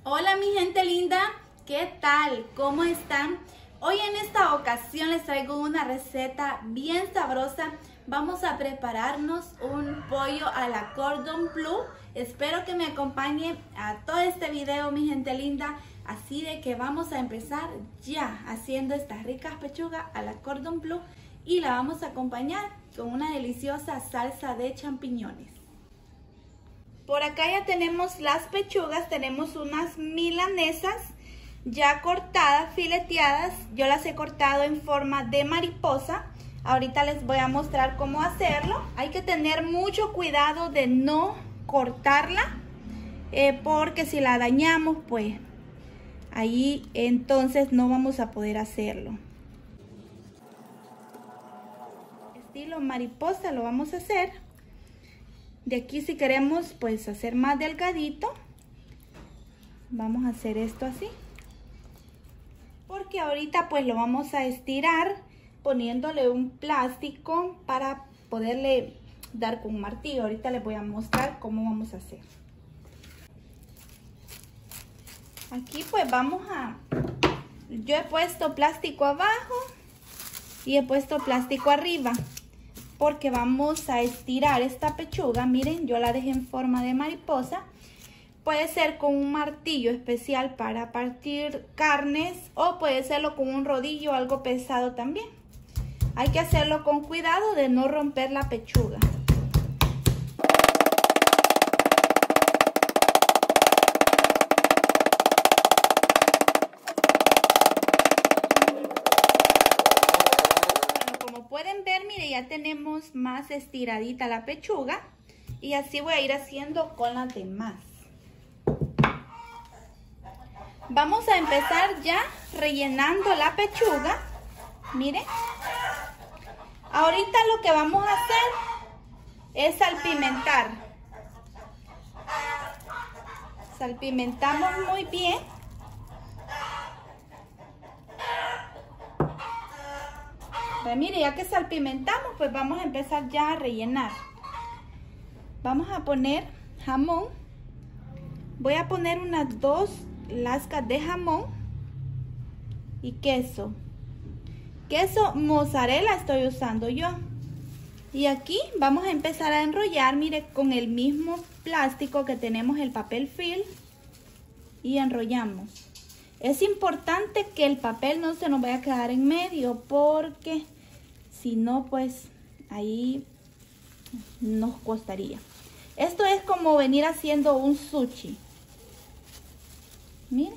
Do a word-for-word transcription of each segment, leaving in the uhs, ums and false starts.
Hola mi gente linda, ¿qué tal? ¿Cómo están? Hoy en esta ocasión les traigo una receta bien sabrosa. Vamos a prepararnos un pollo a la cordon bleu. Espero que me acompañen a todo este video mi gente linda. Así de que vamos a empezar ya haciendo estas ricas pechugas a la cordon bleu. Y la vamos a acompañar con una deliciosa salsa de champiñones. Por acá ya tenemos las pechugas, tenemos unas milanesas ya cortadas, fileteadas. Yo las he cortado en forma de mariposa. Ahorita les voy a mostrar cómo hacerlo. Hay que tener mucho cuidado de no cortarla, eh, porque si la dañamos, pues ahí entonces no vamos a poder hacerlo. Estilo mariposa lo vamos a hacer. De aquí, si queremos pues hacer más delgadito, vamos a hacer esto así, porque ahorita pues lo vamos a estirar poniéndole un plástico para poderle dar con un martillo. Ahorita les voy a mostrar cómo vamos a hacer. Aquí pues vamos a, yo he puesto plástico abajo y he puesto plástico arriba, porque vamos a estirar esta pechuga. Miren, yo la dejé en forma de mariposa. Puede ser con un martillo especial para partir carnes, o puede serlo con un rodillo, algo pesado también. Hay que hacerlo con cuidado de no romper la pechuga. Pueden ver, mire, ya tenemos más estiradita la pechuga, y así voy a ir haciendo con las demás. Vamos a empezar ya rellenando la pechuga. Miren, ahorita lo que vamos a hacer es salpimentar. Salpimentamos muy bien. Pues mire, ya que salpimentamos, pues vamos a empezar ya a rellenar. Vamos a poner jamón. Voy a poner unas dos lascas de jamón y queso. Queso mozzarella estoy usando yo. Y aquí vamos a empezar a enrollar, mire, con el mismo plástico que tenemos el papel film, y enrollamos. Es importante que el papel no se nos vaya a quedar en medio, porque si no, pues ahí nos costaría. Esto es como venir haciendo un sushi. Miren.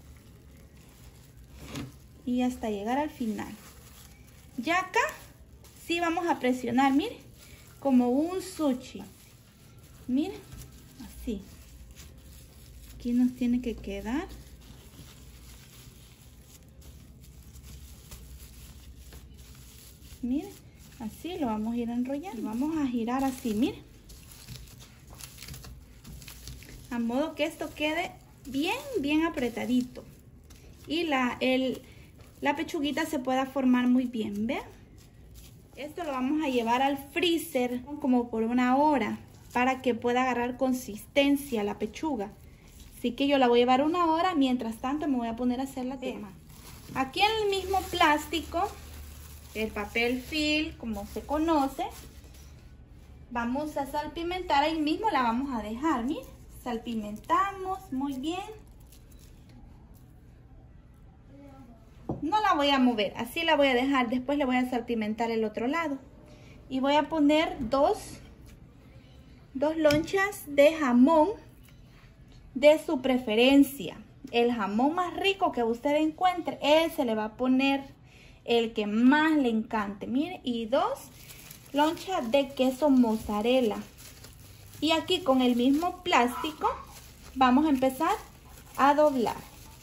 Y hasta llegar al final. Ya acá sí vamos a presionar, miren, como un sushi. Miren, así. Aquí nos tiene que quedar. Miren, así lo vamos a ir enrollando. Vamos a girar así, miren, a modo que esto quede bien, bien apretadito, y la, el, la pechuguita se pueda formar muy bien. ¿Vean? Esto lo vamos a llevar al freezer como por una hora, para que pueda agarrar consistencia la pechuga. Así que yo la voy a llevar una hora. Mientras tanto me voy a poner a hacer la tema. Aquí en el mismo plástico, el papel film, como se conoce, vamos a salpimentar. Ahí mismo la vamos a dejar, miren, salpimentamos muy bien. No la voy a mover, así la voy a dejar. Después le voy a salpimentar el otro lado, y voy a poner dos dos lonchas de jamón de su preferencia. El jamón más rico que usted encuentre, ese le va a poner el que más le encante. Mire, y dos lonchas de queso mozzarella. Y aquí con el mismo plástico vamos a empezar a doblar.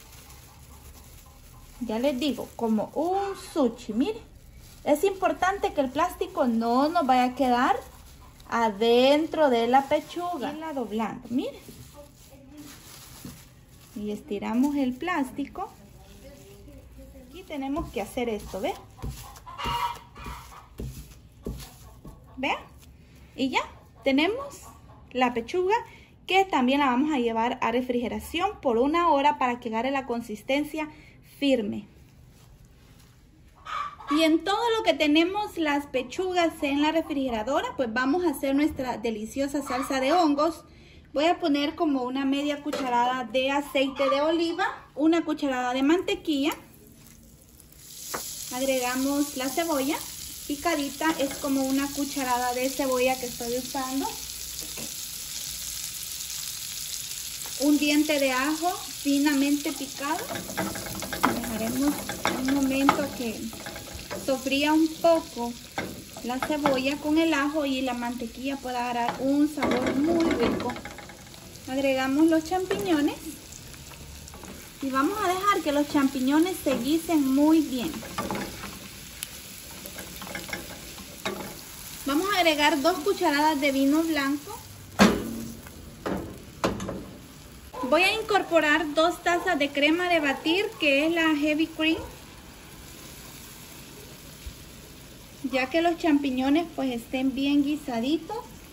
Ya les digo, como un sushi. Mire, es importante que el plástico no nos vaya a quedar adentro de la pechuga. Y la doblando, mire, y estiramos el plástico. Aquí tenemos que hacer esto, ¿ve? ¿Vean? Y ya tenemos la pechuga que también la vamos a llevar a refrigeración por una hora para que agarre la consistencia firme. Y en todo lo que tenemos las pechugas en la refrigeradora, pues vamos a hacer nuestra deliciosa salsa de hongos. Voy a poner como una media cucharada de aceite de oliva, una cucharada de mantequilla. Agregamos la cebolla picadita, es como una cucharada de cebolla que estoy usando. Un diente de ajo finamente picado. Dejaremos un momento que sofría un poco la cebolla con el ajo y la mantequilla para dar un sabor muy rico. Agregamos los champiñones y vamos a dejar que los champiñones se guisen muy bien. Vamos a agregar dos cucharadas de vino blanco. Voy a incorporar dos tazas de crema de batir, que es la Heavy Cream, ya que los champiñones pues estén bien guisaditos.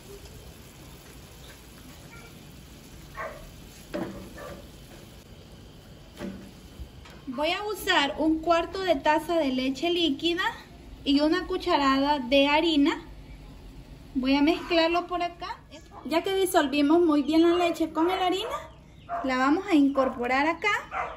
Voy a usar un cuarto de taza de leche líquida y una cucharada de harina. Voy a mezclarlo por acá. Ya que disolvimos muy bien la leche con la harina, la vamos a incorporar acá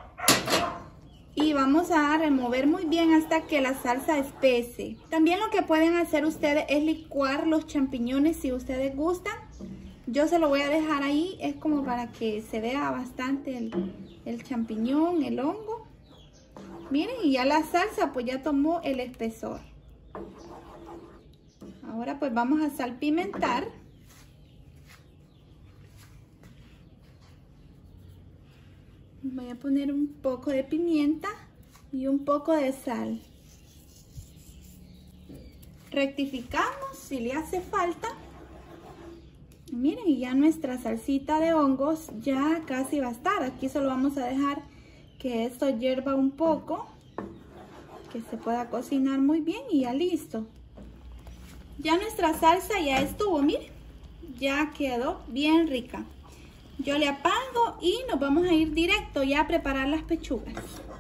y vamos a remover muy bien hasta que la salsa espese. También lo que pueden hacer ustedes es licuar los champiñones si ustedes gustan. Yo se lo voy a dejar ahí, es como para que se vea bastante el, el champiñón, el hongo. Miren, y ya la salsa pues ya tomó el espesor. Ahora pues vamos a salpimentar. Voy a poner un poco de pimienta y un poco de sal. Rectificamos si le hace falta. Miren, y ya nuestra salsita de hongos ya casi va a estar. Aquí solo vamos a dejar que esto hierva un poco, que se pueda cocinar muy bien y ya listo. Ya nuestra salsa ya estuvo, miren, ya quedó bien rica. Yo le apago y nos vamos a ir directo ya a preparar las pechugas.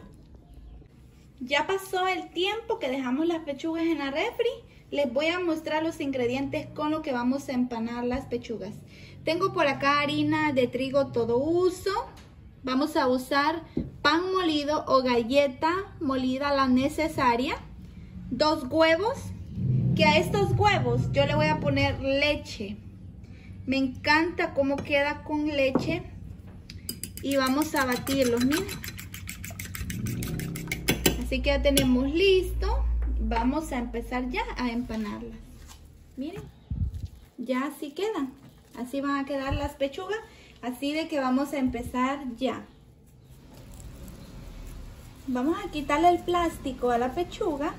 Ya pasó el tiempo que dejamos las pechugas en la refri. Les voy a mostrar los ingredientes con los que vamos a empanar las pechugas. Tengo por acá harina de trigo todo uso. Vamos a usar pan molido o galleta molida la necesaria. Dos huevos, que a estos huevos yo le voy a poner leche. Me encanta cómo queda con leche. Y vamos a batirlos, miren. Así que ya tenemos listo. Vamos a empezar ya a empanarlas. Miren, ya así quedan. Así van a quedar las pechugas. Así de que vamos a empezar ya. Vamos a quitarle el plástico a la pechuga.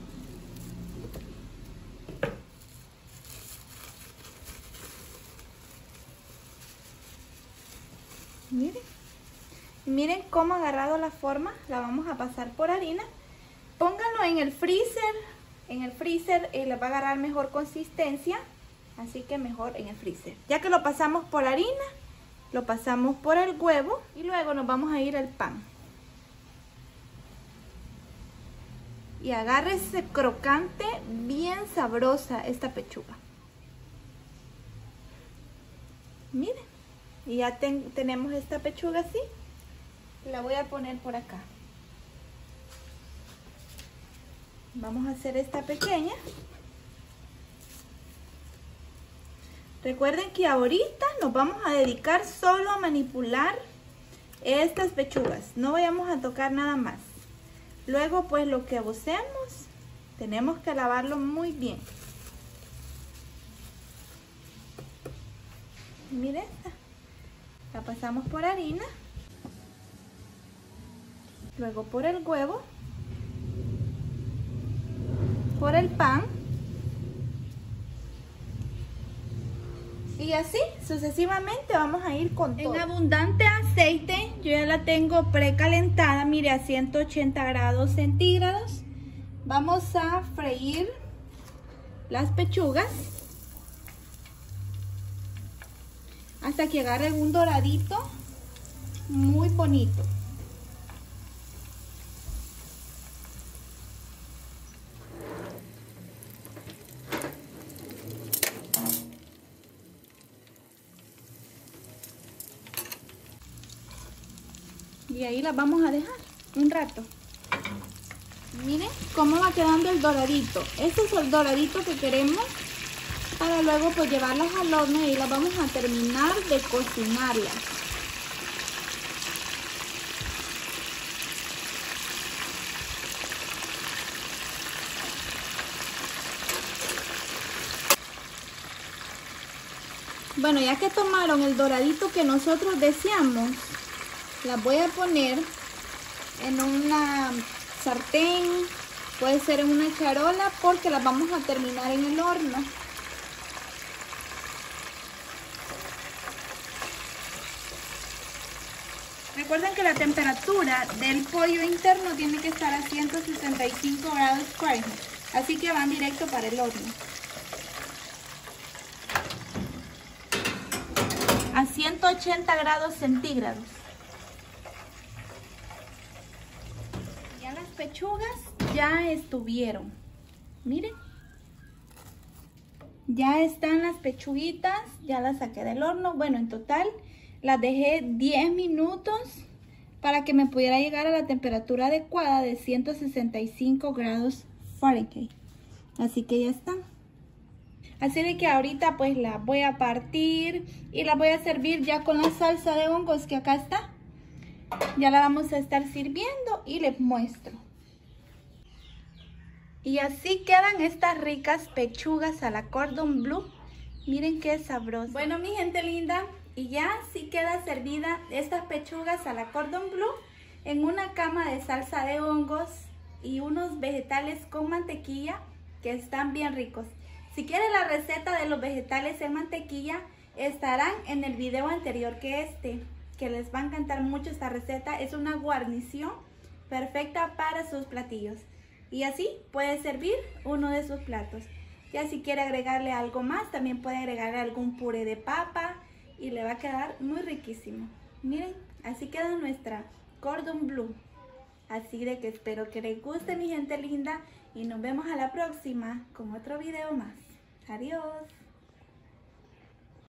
Miren. Y miren cómo ha agarrado la forma. La vamos a pasar por harina. Pónganlo en el freezer. En el freezer eh, le va a agarrar mejor consistencia. Así que mejor en el freezer. Ya que lo pasamos por harina, lo pasamos por el huevo y luego nos vamos a ir al pan. Y agárrese crocante, bien sabrosa esta pechuga. Miren, y ya ten, tenemos esta pechuga así. La voy a poner por acá. Vamos a hacer esta pequeña. Recuerden que ahorita nos vamos a dedicar solo a manipular estas pechugas. No vayamos a tocar nada más. Luego pues lo que usemos, tenemos que lavarlo muy bien. Miren esta. La pasamos por harina. Luego por el huevo. Por el pan. Y así sucesivamente vamos a ir con todo. En abundante aceite, yo ya la tengo precalentada, mire, a ciento ochenta grados centígrados. Vamos a freír las pechugas. hasta que agarre un doradito muy bonito. Y ahí las vamos a dejar un rato. Miren cómo va quedando el doradito. Este es el doradito que queremos para luego pues llevarlas al horno y las vamos a terminar de cocinarlas. Bueno, ya que tomaron el doradito que nosotros deseamos, las voy a poner en una sartén, puede ser en una charola, porque las vamos a terminar en el horno. Recuerden que la temperatura del pollo interno tiene que estar a ciento sesenta y cinco grados Fahrenheit, así que van directo para el horno. A ciento ochenta grados centígrados. Ya las pechugas ya estuvieron. Miren. Ya están las pechuguitas, ya las saqué del horno. Bueno, en total las dejé diez minutos para que me pudiera llegar a la temperatura adecuada de ciento sesenta y cinco grados Fahrenheit. Así que ya están. Así de que ahorita pues la voy a partir y la voy a servir ya con la salsa de hongos que acá está. Ya la vamos a estar sirviendo y les muestro. Y así quedan estas ricas pechugas a la cordon bleu. Miren qué sabroso. Bueno, mi gente linda, y ya así queda servida estas pechugas a la cordon bleu en una cama de salsa de hongos y unos vegetales con mantequilla que están bien ricos. Si quieren la receta de los vegetales en mantequilla, estarán en el video anterior que este, que les va a encantar mucho esta receta. Es una guarnición perfecta para sus platillos. Y así puede servir uno de sus platos. Ya si quiere agregarle algo más, también puede agregarle algún puré de papa y le va a quedar muy riquísimo. Miren, así queda nuestra cordon bleu. Así de que espero que les guste, mi gente linda, y nos vemos a la próxima con otro video más. Adiós.